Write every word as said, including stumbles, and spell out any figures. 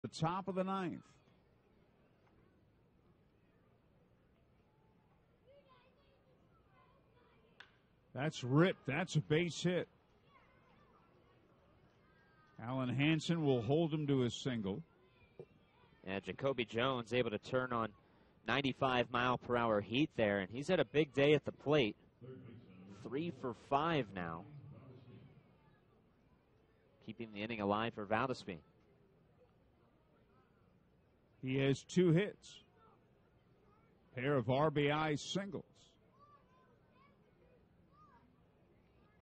The top of the ninth. That's ripped. That's a base hit. Alan Hansen will hold him to a single. And JaCoby Jones able to turn on ninety-five mile per hour heat there, and he's had a big day at the plate. Three for five now. Keeping the inning alive for Valdespine. He has two hits. Pair of R B I singles.